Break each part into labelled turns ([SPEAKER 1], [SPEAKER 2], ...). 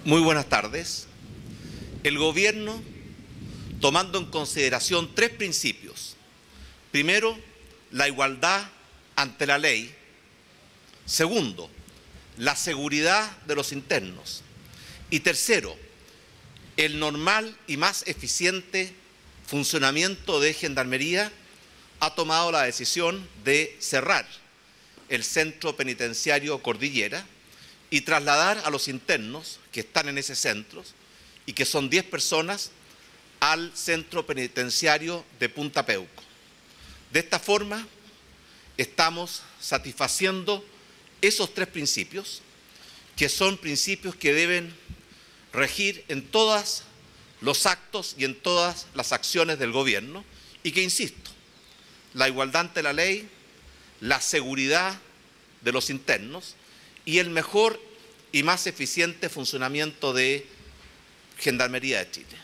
[SPEAKER 1] Muy buenas tardes. El gobierno, tomando en consideración tres principios. Primero, la igualdad ante la ley. Segundo, la seguridad de los internos. Y tercero, el normal y más eficiente funcionamiento de Gendarmería, ha tomado la decisión de cerrar el centro penitenciario Cordillera y trasladar a los internos que están en ese centro, y que son 10 personas, al centro penitenciario de Punta Peuco. De esta forma, estamos satisfaciendo esos tres principios, que son principios que deben regir en todos los actos y en todas las acciones del gobierno, y que, insisto, la igualdad ante la ley, la seguridad de los internos y el mejor y más eficiente funcionamiento de Gendarmería de Chile.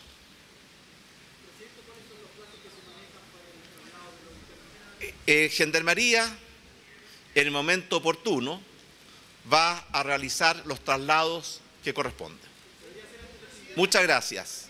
[SPEAKER 1] Gendarmería, en el momento oportuno, va a realizar los traslados que corresponden. Muchas gracias.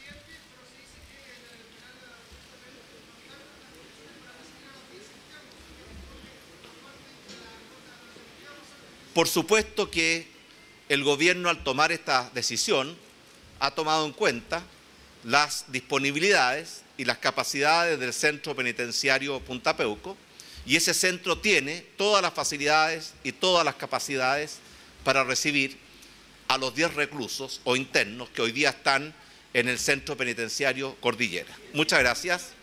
[SPEAKER 1] Por supuesto que el gobierno, al tomar esta decisión, ha tomado en cuenta las disponibilidades y las capacidades del centro penitenciario Punta Peuco, y ese centro tiene todas las facilidades y todas las capacidades para recibir a los 10 reclusos o internos que hoy día están en el centro penitenciario Cordillera. Muchas gracias.